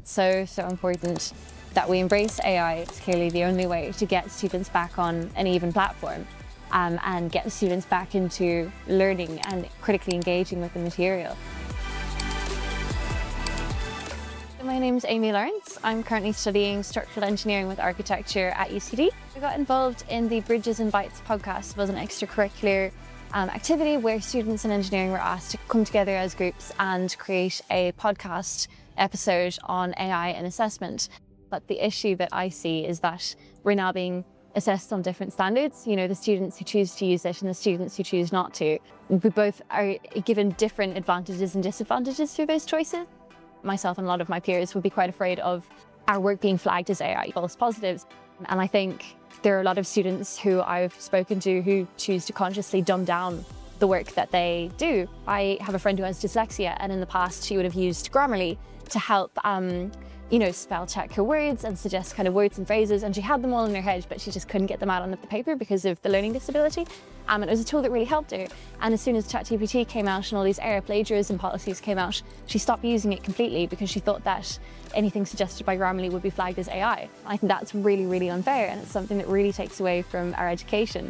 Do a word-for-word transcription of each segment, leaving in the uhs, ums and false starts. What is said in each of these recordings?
it's so, so important that we embrace A I. It's clearly the only way to get students back on an even platform um, and get students back into learning and critically engaging with the material. My name's Amy Lawrence. I'm currently studying structural engineering with architecture at U C D. I got involved in the Bridges and Bytes podcast. It was an extracurricular um, activity where students in engineering were asked to come together as groups and create a podcast episode on A I and assessment. But the issue that I see is that we're now being assessed on different standards. You know, the students who choose to use it and the students who choose not to. We both are given different advantages and disadvantages through those choices. Myself and a lot of my peers would be quite afraid of our work being flagged as A I, false positives. And I think there are a lot of students who I've spoken to who choose to consciously dumb down the work that they do. I have a friend who has dyslexia, and in the past she would have used Grammarly to help um, you know, spell check her words and suggest kind of words and phrases, and she had them all in her head, but she just couldn't get them out on the paper because of the learning disability. Um, and it was a tool that really helped her. And as soon as ChatGPT came out and all these error plagiarism policies came out, she stopped using it completely because she thought that anything suggested by Grammarly would be flagged as A I. I think that's really, really unfair, and it's something that really takes away from our education.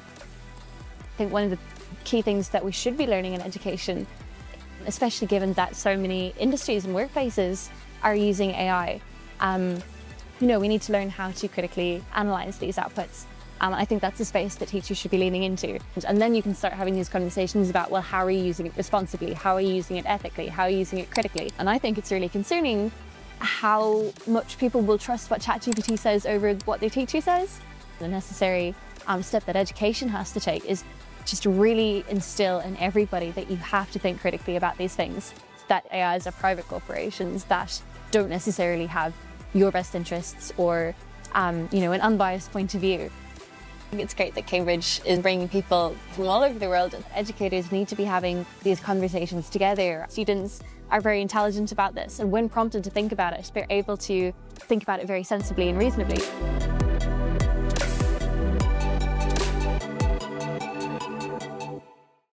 I think one of the key things that we should be learning in education, especially given that so many industries and workplaces are using A I, um, you know, we need to learn how to critically analyze these outputs. Um, I think that's a space that teachers should be leaning into. And then you can start having these conversations about, well, how are you using it responsibly? How are you using it ethically? How are you using it critically? And I think it's really concerning how much people will trust what ChatGPT says over what their teacher says. The necessary um, step that education has to take is just to really instill in everybody that you have to think critically about these things, that A Is are private corporations that don't necessarily have your best interests or um, you know, an unbiased point of view. I think it's great that Cambridge is bringing people from all over the world. Educators need to be having these conversations together. Students are very intelligent about this, and when prompted to think about it, they're able to think about it very sensibly and reasonably.